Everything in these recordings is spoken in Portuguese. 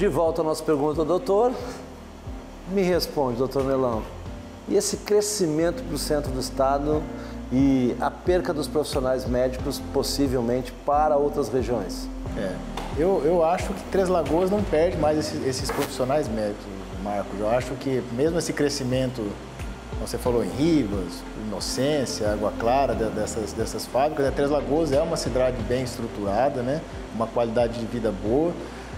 De volta à nossa pergunta, doutor. Me responde, doutor Melão. E esse crescimento para o centro do estado e a perca dos profissionais médicos, possivelmente, para outras regiões? Eu acho que Três Lagoas não perde mais esses profissionais médicos, Marcos. Eu acho que mesmo esse crescimento, você falou em Ribas, Inocência, Água Clara, dessas fábricas, Três Lagoas é uma cidade bem estruturada, né? Uma qualidade de vida boa,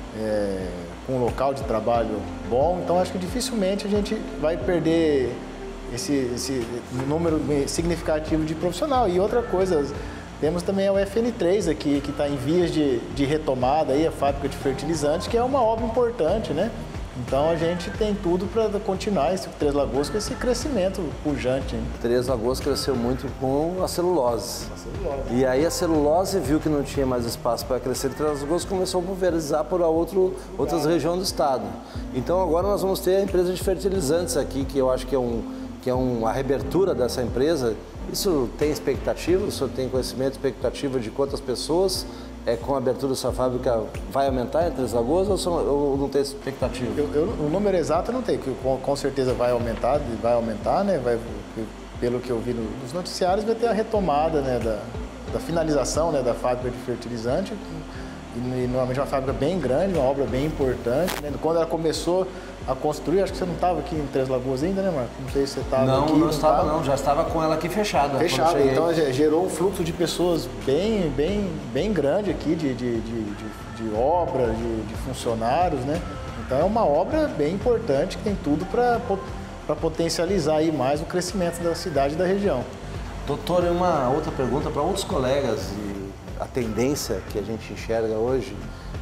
com um local de trabalho bom. Então, acho que dificilmente a gente vai perder esse número significativo de profissional. E outra coisa, temos também a UFN3 aqui, que está em vias de retomada, aí, a fábrica de fertilizantes, que é uma obra importante, né? Então a gente tem tudo para continuar esse Três Lagoas com esse crescimento pujante. Hein? Três Lagoas cresceu muito com a celulose. E aí a celulose viu que não tinha mais espaço para crescer, Três Lagoas começou a pulverizar para outras regiões do estado. Então agora nós vamos ter a empresa de fertilizantes aqui, que eu acho que é uma reabertura dessa empresa. Isso tem expectativa? O senhor tem conhecimento, expectativa de quantas pessoas com a abertura dessa fábrica vai aumentar em Três Lagoas ou não tem expectativa? O número exato eu não tenho, que com certeza vai aumentar, né? Pelo que eu vi nos noticiários, vai ter a retomada, né, da finalização, né, da fábrica de fertilizante. E normalmente é uma fábrica bem grande, uma obra bem importante, né? Quando ela começou a construir, acho que você não estava aqui em Três Lagoas ainda, né, Marco? Não sei se você estava aqui. Não estava não, já estava com ela aqui fechada. Fechada, então gerou um fluxo de pessoas bem grande aqui, de obra, de funcionários, né? Então é uma obra bem importante que tem tudo para potencializar aí mais o crescimento da cidade e da região. Doutor, uma outra pergunta para outros colegas, e a tendência que a gente enxerga hoje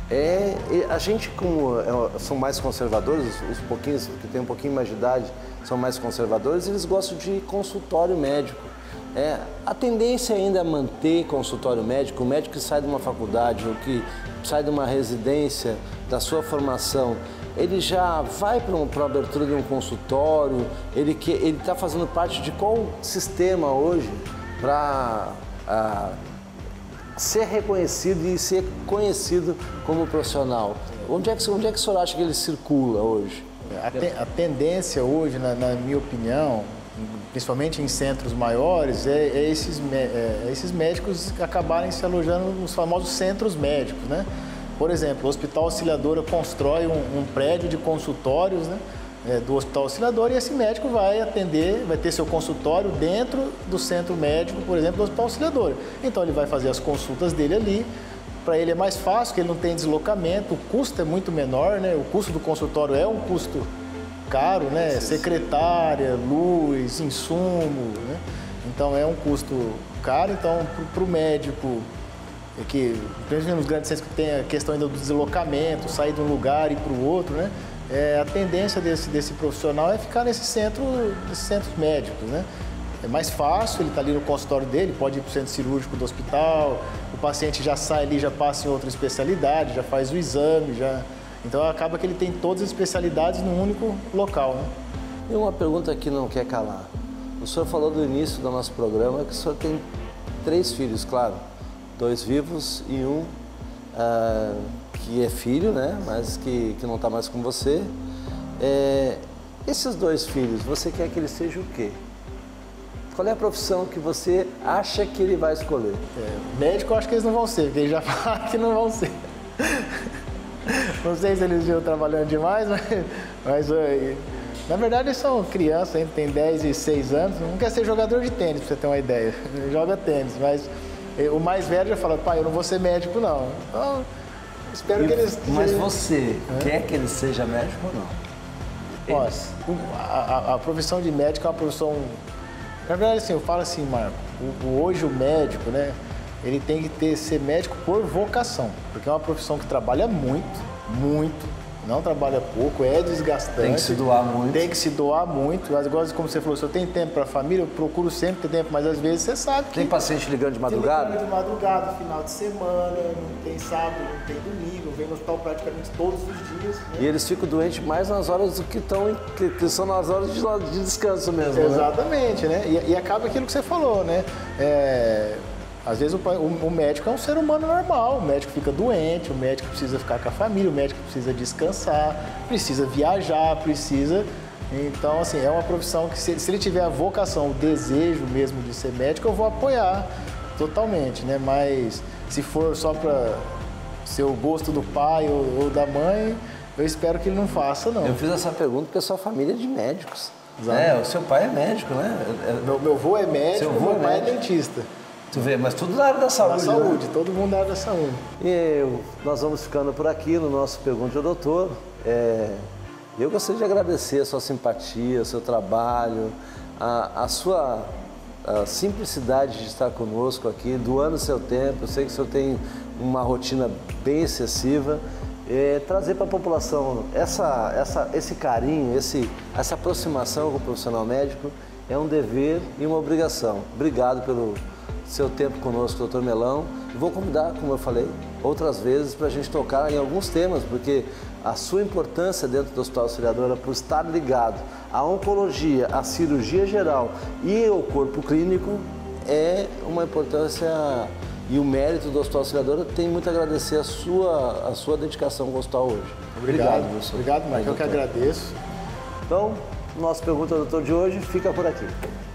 a gente, como são mais conservadores, os pouquinhos que têm um pouquinho mais de idade são mais conservadores, eles gostam de consultório médico. A tendência ainda é manter consultório médico, o médico que sai de uma faculdade ou que sai de uma residência da sua formação, ele já vai para a abertura de um consultório, ele está fazendo parte de qual sistema hoje para ser reconhecido e ser conhecido como profissional? Onde é que o senhor acha que ele circula hoje? A tendência hoje, na minha opinião, principalmente em centros maiores, esses médicos acabarem se alojando nos famosos centros médicos, né? Por exemplo, o Hospital Auxiliadora constrói um prédio de consultórios, né, do Hospital Auxiliadora, e esse médico vai atender, vai ter seu consultório dentro do centro médico, por exemplo, do Hospital Auxiliadora. Então ele vai fazer as consultas dele ali, para ele é mais fácil, porque ele não tem deslocamento, o custo é muito menor, né? O custo do consultório é um custo caro, né? Secretária, luz, insumo, né? Então é um custo caro. Então para o médico, que principalmente nos grandes centros que tem a questão ainda do deslocamento, sair de um lugar e ir para o outro, né? A tendência desse profissional é ficar nesses centros médicos, né? É mais fácil, ele está ali no consultório dele, pode ir para o centro cirúrgico do hospital, o paciente já sai ali, já passa em outra especialidade, já faz o exame, então acaba que ele tem todas as especialidades num único local, né? E uma pergunta que não quer calar. O senhor falou do início do nosso programa que o senhor tem 3 filhos, claro, 2 vivos e um que é filho, né? Mas que não está mais com você. Esses 2 filhos, você quer que eles sejam o quê? Qual é a profissão que você acha que ele vai escolher? Médico, eu acho que eles não vão ser, porque ele já fala que não vão ser. Não sei se eles estão trabalhando demais, mas na verdade eles são crianças, ainda tem 10 e 6 anos, não quer ser jogador de tênis, para você ter uma ideia. Ele joga tênis, mas o mais velho já fala, pai, eu não vou ser médico não. Então, espero que eles... Mas você quer que ele seja médico ou não? Olha, a profissão de médico é uma profissão... Na verdade, assim, eu falo assim, Marco, hoje o médico, né, ele tem que ser médico por vocação, porque é uma profissão que trabalha muito, não trabalha pouco, é desgastante. Tem que se doar muito. Tem que se doar muito. Agora, como você falou, se eu tenho tempo para a família, eu procuro sempre ter tempo, mas às vezes você sabe que... Tem paciente ligando de madrugada? Tem ligando de madrugada, final de semana, não tem sábado, não tem domingo, vem no hospital praticamente todos os dias. Né? E eles ficam doentes mais nas horas que são nas horas de descanso mesmo, exatamente, né? E acaba aquilo que você falou, né? Às vezes o médico é um ser humano normal, o médico fica doente, o médico precisa ficar com a família, o médico precisa descansar, precisa viajar, precisa... Então, assim, é uma profissão que se ele tiver a vocação, o desejo mesmo de ser médico, eu vou apoiar totalmente, né? Mas se for só para ser o gosto do pai ou da mãe, eu espero que ele não faça, não. Eu fiz essa pergunta porque a sua família é de médicos. Exato. O seu pai é médico, né? Meu avô é médico, meu pai é dentista. Tu vê, mas tudo na área da saúde. Da saúde, né? todo mundo na área da saúde. E nós vamos ficando por aqui no nosso Pergunte ao Doutor. Eu gostaria de agradecer a sua simpatia, o seu trabalho, a sua simplicidade de estar conosco aqui, doando seu tempo. Eu sei que o senhor tem uma rotina bem excessiva. Trazer para a população esse carinho, essa aproximação com o profissional médico é um dever e uma obrigação. Obrigado pelo seu tempo conosco, doutor Melão. Vou convidar, como eu falei, outras vezes para a gente tocar em alguns temas, porque a sua importância dentro do Hospital Auxiliadora, por estar ligado à oncologia, à cirurgia geral e ao corpo clínico, é uma importância e o mérito do Hospital Auxiliadora. Tem muito a agradecer a sua dedicação com o hospital hoje. Obrigado, Obrigado, Marcos. Eu que agradeço. Então, nossa Pergunta ao Doutor de hoje fica por aqui.